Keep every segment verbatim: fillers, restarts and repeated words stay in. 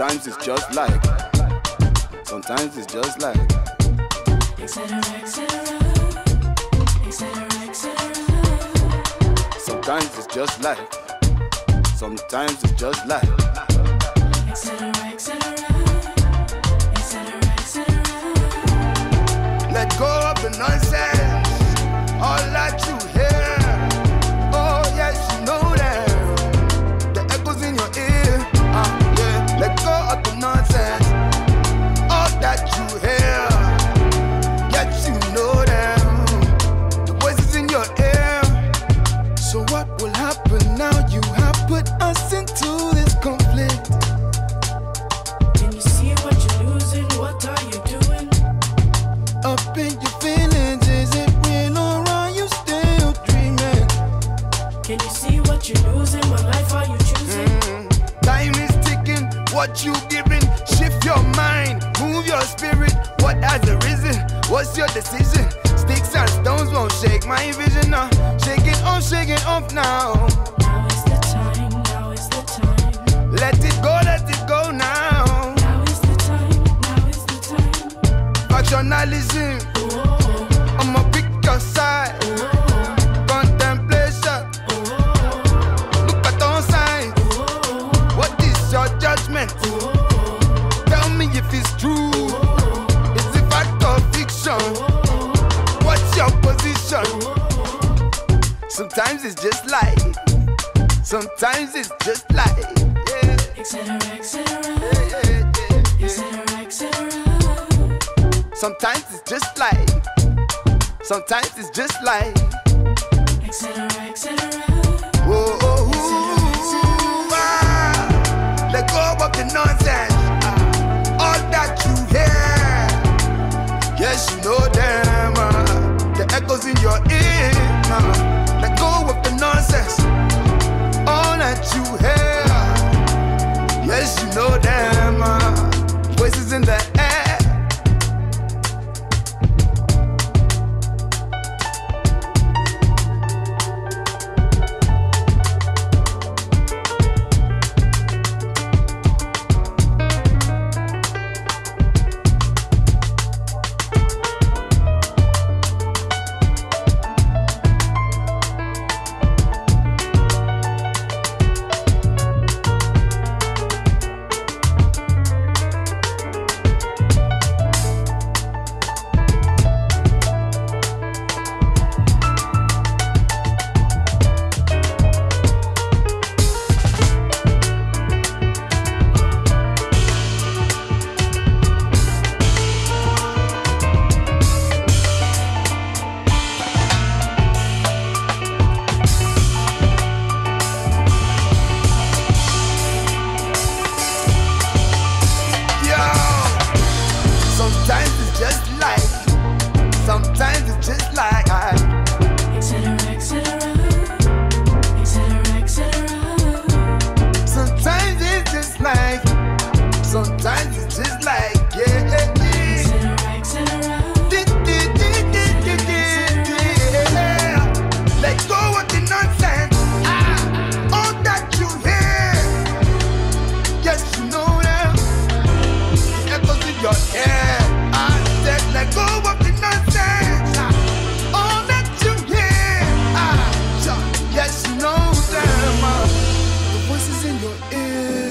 Sometimes it's just like, sometimes it's just like, etc, etc, etc, et cetera. Sometimes it's just like, sometimes it's just like, etc, etc, etc, et cetera. let go of the nonsense, all that you hear. Oh yes, you know that. The echoes in your ear. Uh, yeah. Let go of the nonsense, all that you hear. Yet you know them. The voices in your ear. So what will happen now? You have put us into this conflict. Can you see what you're losing? What are you doing? Up in your feelings, is it real or are you still dreaming? Can you see what you're losing? What life are you choosing? Mm. Time is ticking, what you giving? Shift your mind, move your spirit. What has arisen? What's your decision? Sticks and stones won't shake my vision now. Shake it off, shake it off now. Now is the time, now is the time. Let it go, let it go now. Now is the time, now is the time. Factionalism, Oh, I'ma pick your side. oh, Contemplation, oh, look at all sides. oh, What is your judgment? oh, Tell me if it's true. Is it fact or fiction? What's your position? Sometimes it's just like, sometimes it's just like, yeah. etc, et cetera, Yeah, yeah, yeah, yeah. etc, et cetera. Sometimes it's just like, sometimes it's just like, Etc, et cetera. whoa, oh, ooh, ah. Let go of the nonsense, ah. All that you hear. Yes, you know them, ah. The echoes in your ear, ah. Let go of the nonsense, all that you hear. Yes, you know them, ah. Voices in the air. Sometimes it's just like, sometimes it's just like, Etc, et cetera. Etc, et cetera. sometimes it's just like, sometimes it's just like, yeah, yeah, yeah. Etc, et cetera. Let go of the nonsense, ah, all that you hear. Yes, you know them. The echoes in your ear. I said, let go of the nonsense, ah, all that you hear. Ah, yes, you know them. Ah, the voices in your ear.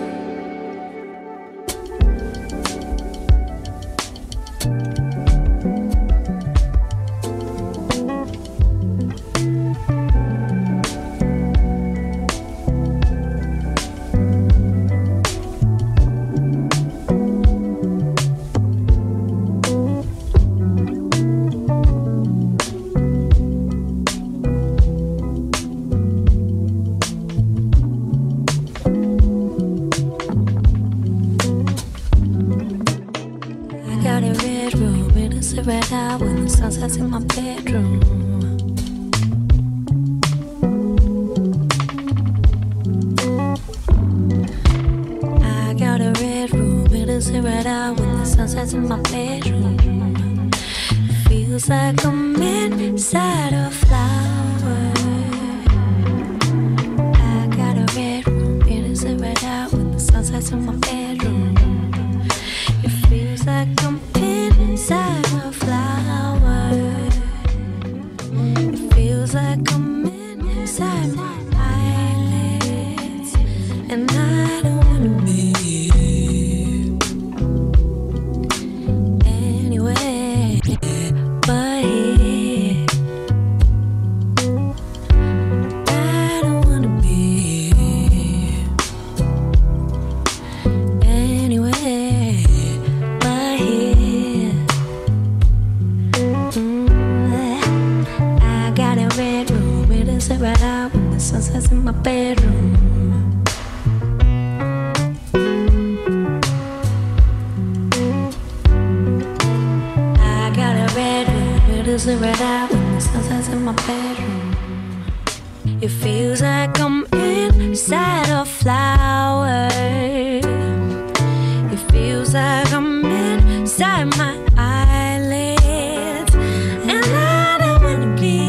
I got a red room, it'll sit right out when the sun sets in my bedroom. I got a red room, it'll sit right out when the sun sets in my bedroom. It feels like I'm inside a flower. I got a red room, it'll sit right out when the sun sets in my bedroom. right out when the sun sets in my bedroom. I got a bedroom, it'll sit right out when the sun sets in my bedroom. It feels like I'm inside a flower. It feels like I'm inside my eyelids, and I don't wanna be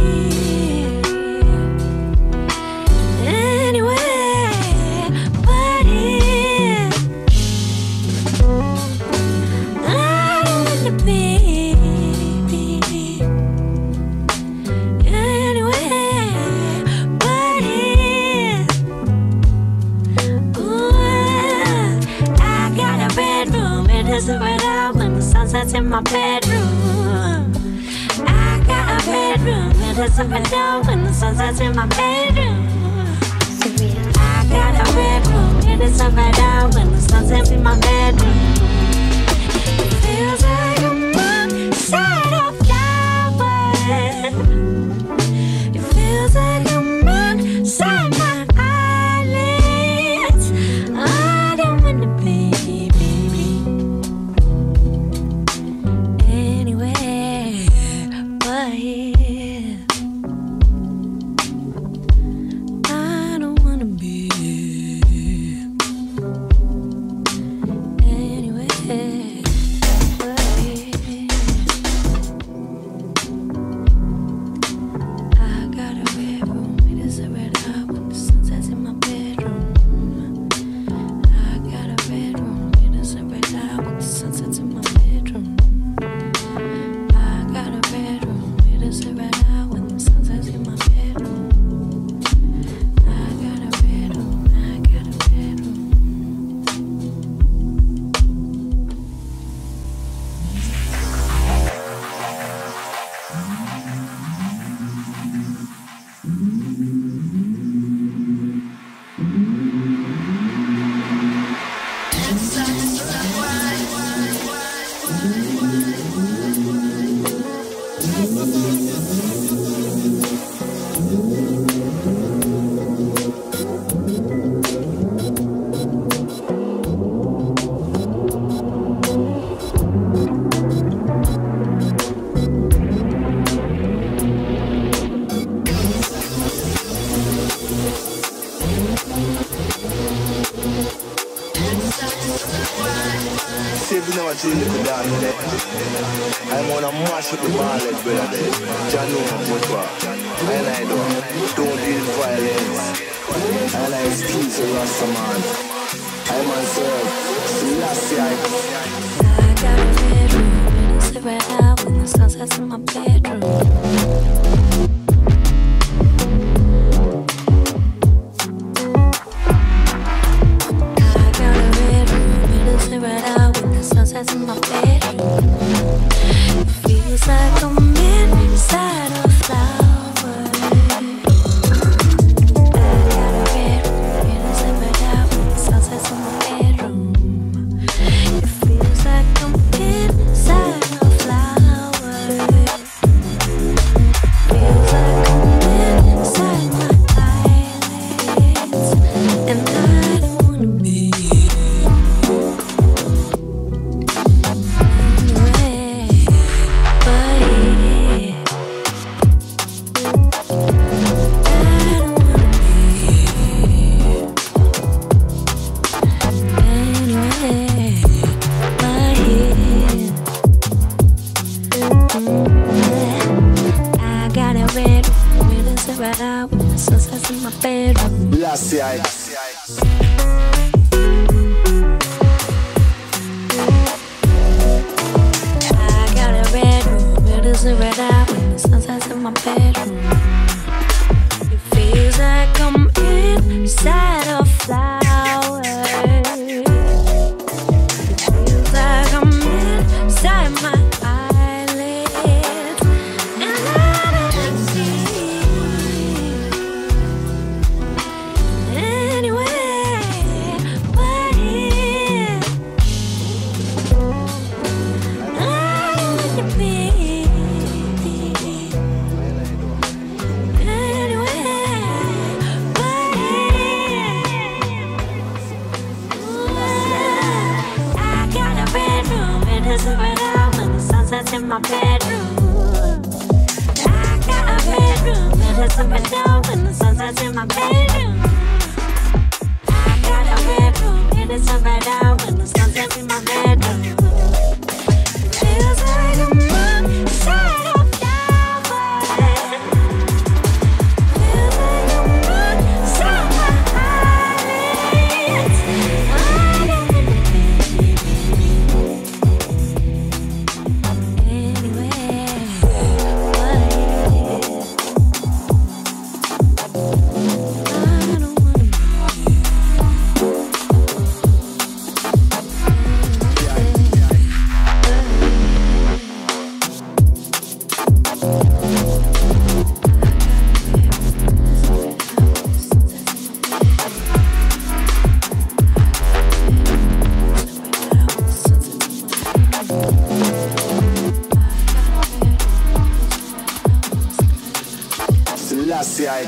anywhere but here. I don't wanna be anywhere but here. Ooh, I got a bedroom, it isn't right out when the sun sets in my bedroom. I got a bedroom, it isn't right out when the sun sets in my bedroom. I got a bedroom, it isn't right out when the sun sets in my bedroom. It feels like I'm inside a flower. It feels like I'm inside my eyelids. I don't wanna be anywhere but here. I don't wanna be anywhere but here. I got a bedroom, it is a red out when the sun sets in my bedroom. I got a bedroom, it is a red out when the sun sets in my bedroom. I got a bedroom, it is a red out when the sun sets in my bedroom. I got a bedroom, I got a bedroom. See if you never see little dog there. I wanna mash up the ballad, brother there. Jah know much more. And I don't, don't deal with violence. And I excuse a Rasta man. I myself, Selassie. I got a bedroom, it'll sit right out when the sun sets in my bedroom. Right out when the sun sets in my bedroom. It feels like I'm inside a flower. I got a bedroom, it is right out when the sun sets in my bedroom. It feels like I'm inside a flower. Feels like I'm inside my eyelids, and I don't wanna be Lassie, I. I got a bedroom, it is right out when the sun sets in my bedroom. It feels like I'm inside a flower. It feels like I'm inside my eyelids, and I don't see anywhere but here. I don't want to be is overdone when the sun sets in my bedroom. I got a bedroom, it is overdone when the sun sets in my bedroom. Feels like a moon side of flowers. Feels like a moon side of eyelids. I don't wanna be anywhere but here. I don't wanna be Selassie, I.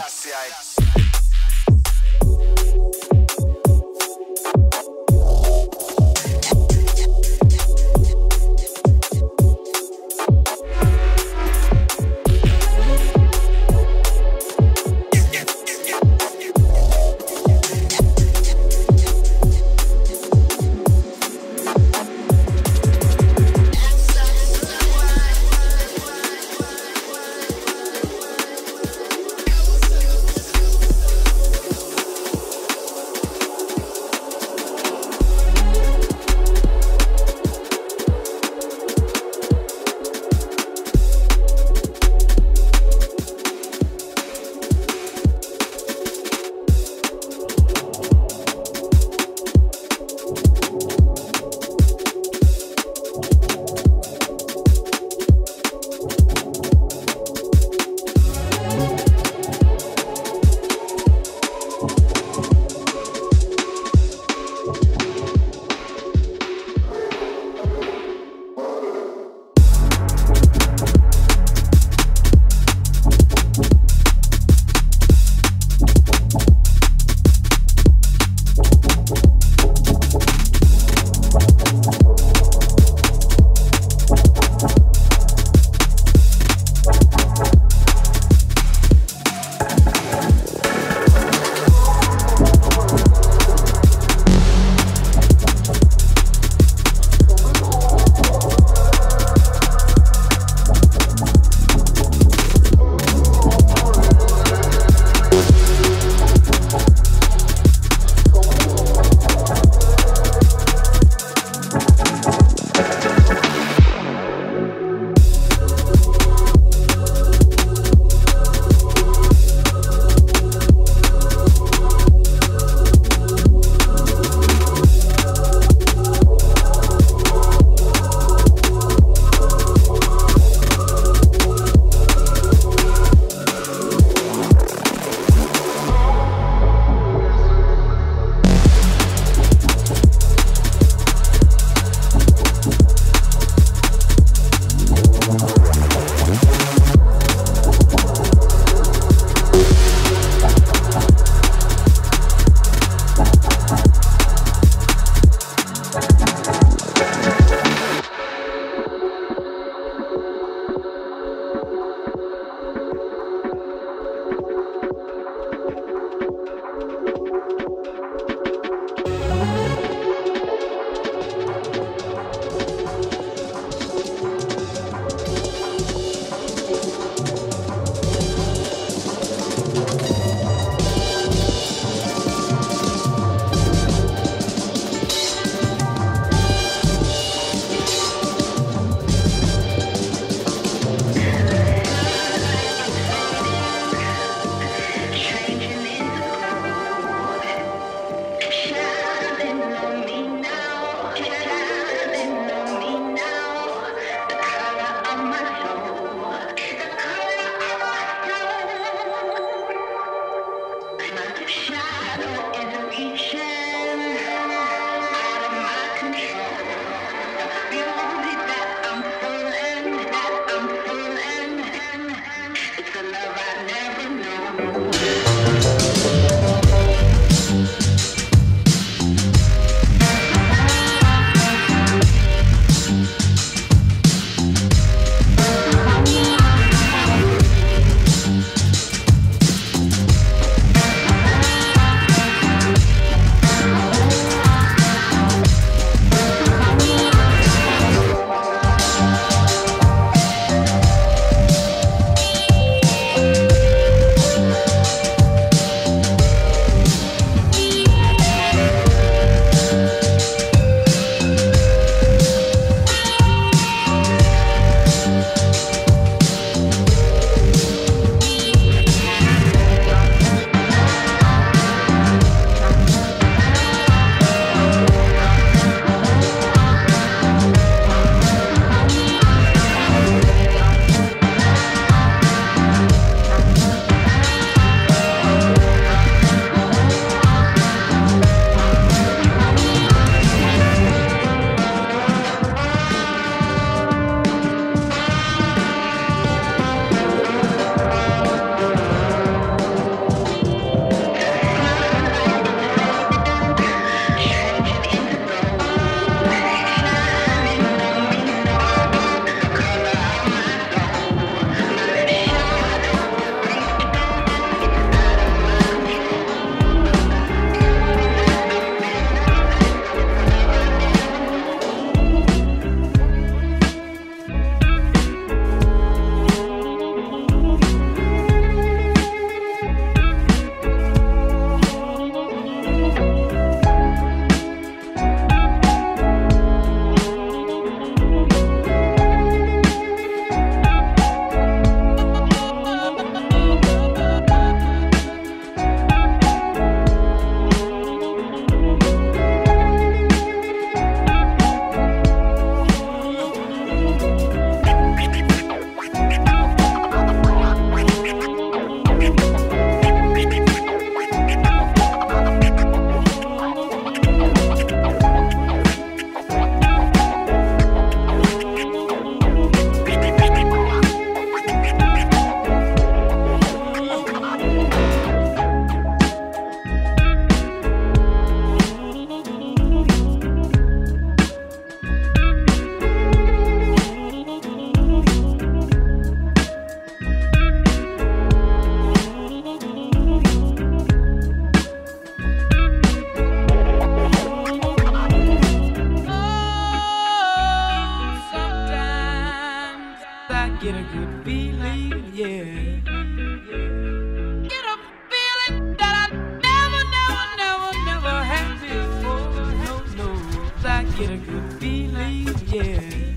get a good feeling, yeah.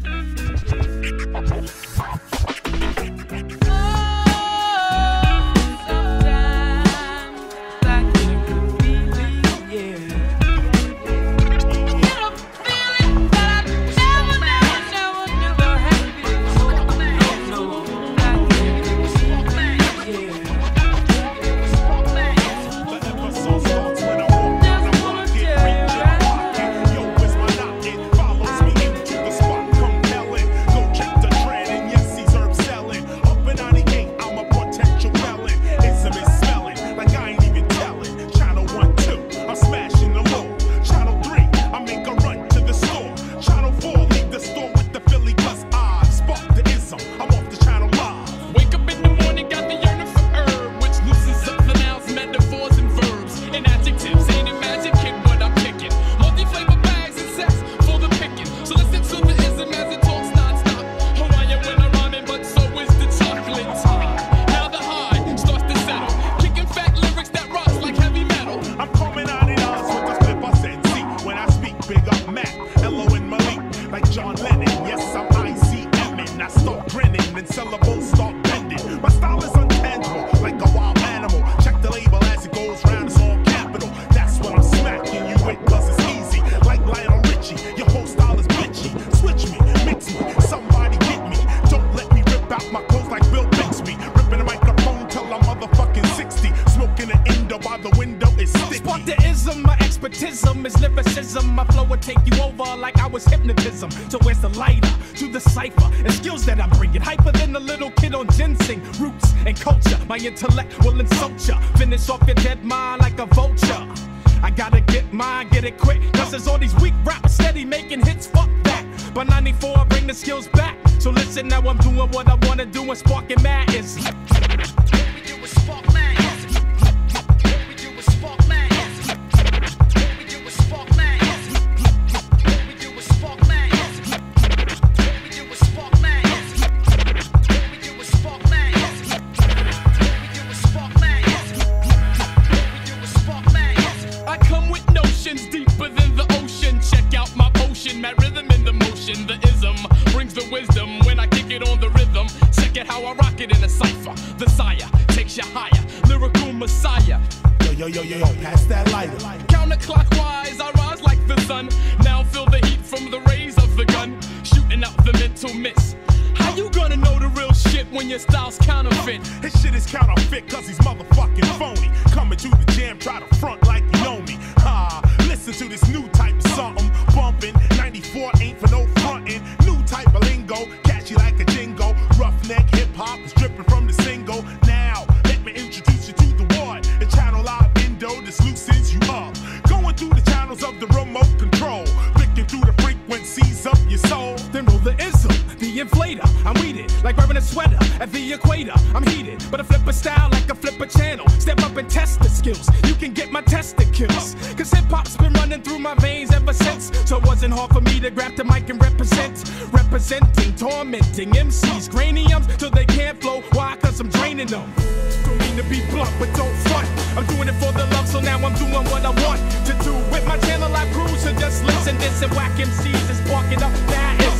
Intellect will insult ya, finish off your dead mind like a vulture. I gotta get mine, get it quick, cause there's all these weak rappers steady making hits, fuck that. But ninety-four, I bring the skills back. So listen, now I'm doing what I wanna do and sparking madness. Yo, yo, yo, yo, pass that lighter. Counterclockwise, I rise like the sun. Now feel the heat from the rays of the gun, shooting out the mental miss. How you gonna know the real shit when your style's counterfeit? His shit is counterfeit cause he's motherfucking phony. Coming to the jam, try to front like you know me. Ha, listen to this new type of something. Bumping, ninety-four ain't for no frontin'. New type of lingo, catchy like a jingo. Roughneck hip-hop is dripping from the single. Now, let me introduce you to the one. The channel live window, this loosens you up. Going through the channels of the remote control. Picking through the frequencies of your soul. Then roll the ism, the inflator. I'm weeded, like wearing a sweater at the equator. I'm heated, but I flip a style like a flipper channel. Step up and test the skills. You can get my testicles. Cause hip-hop's been running through my veins ever since. So it wasn't hard for me to grab the mic and represent. Representing, tormenting M Cs, craniums till they can't flow. Why? Cause I'm draining them. Don't mean to be blunt, but don't front. I'm doing it for the love, so now I'm doing what I want to do. With my channel I cruise, so just listen this and whack M Cs is sparking up that is.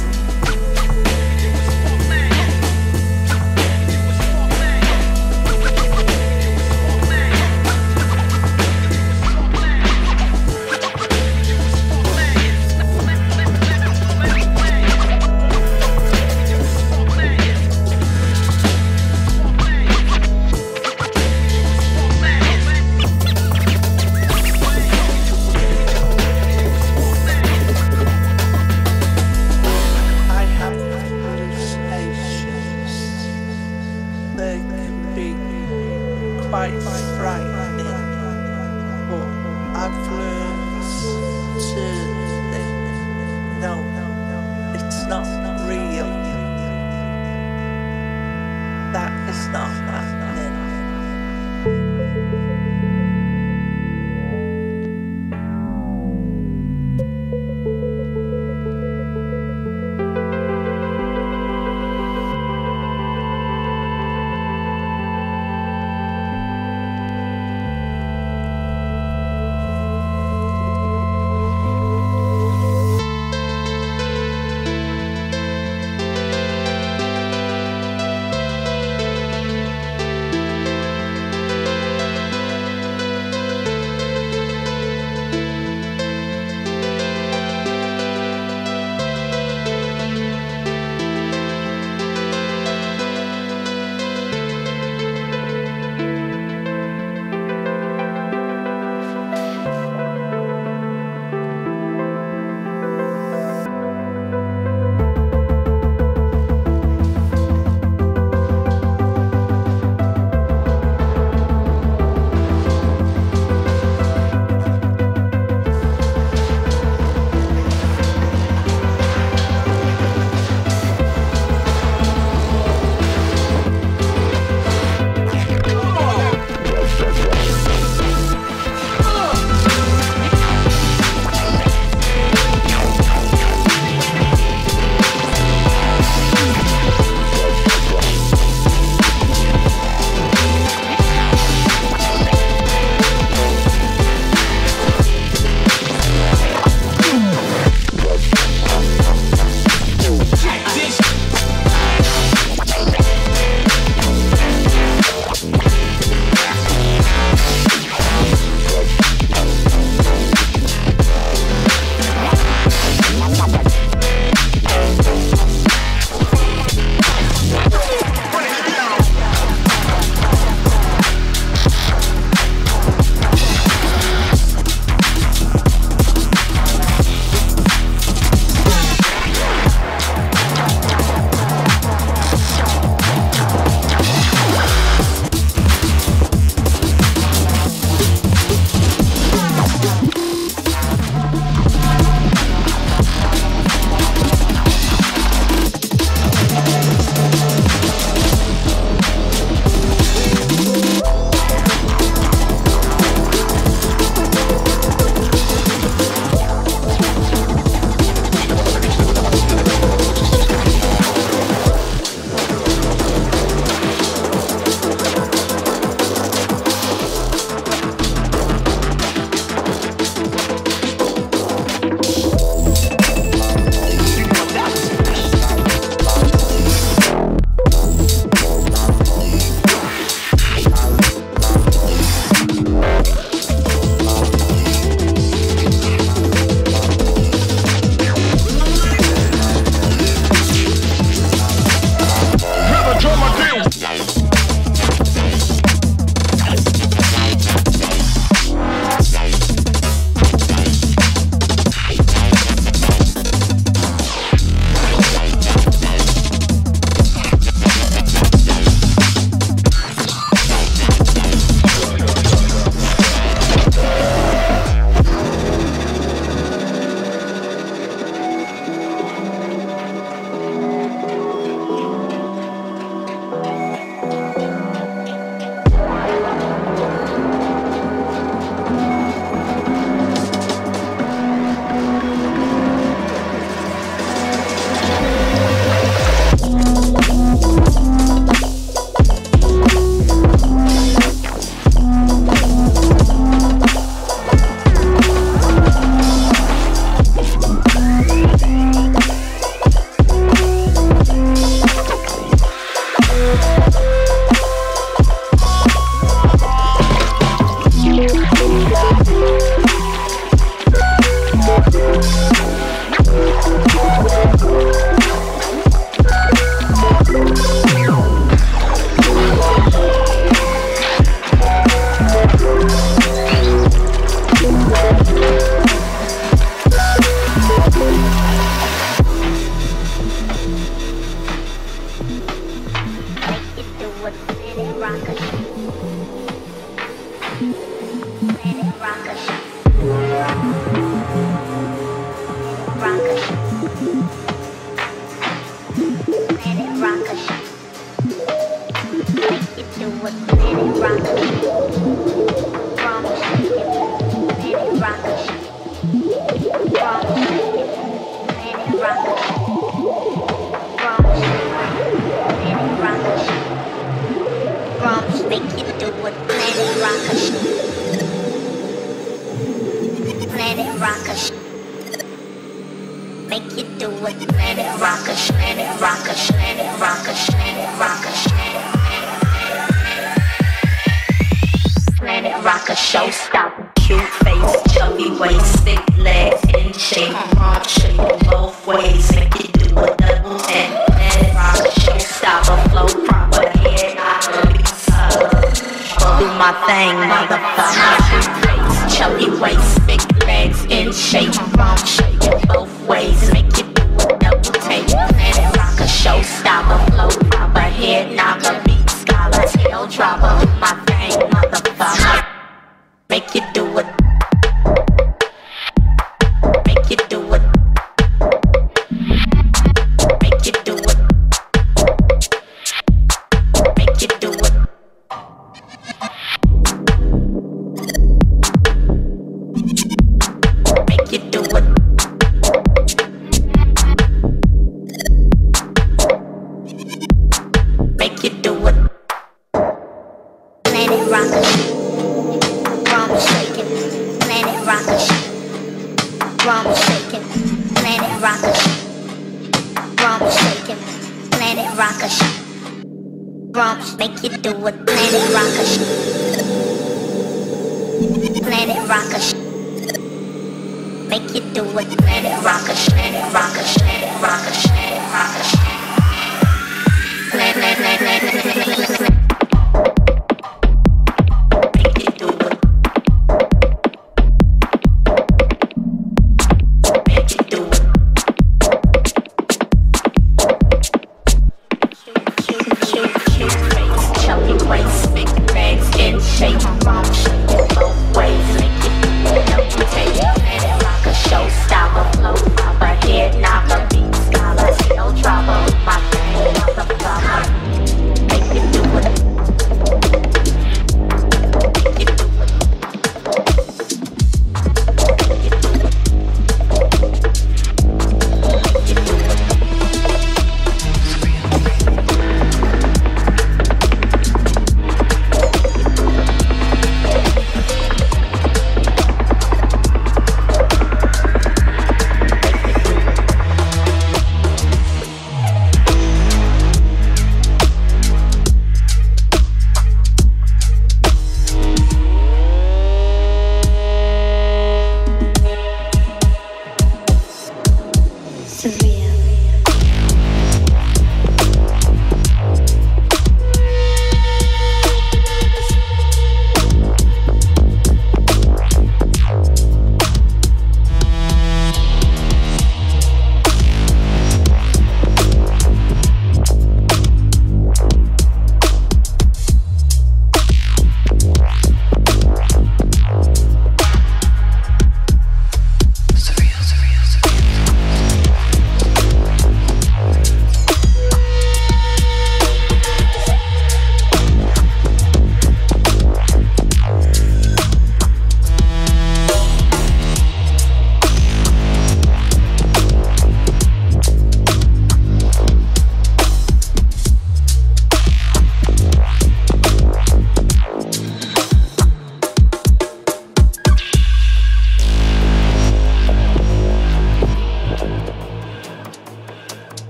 Showstopper, flow, proper, head knocker, beat scholar, tail dropper.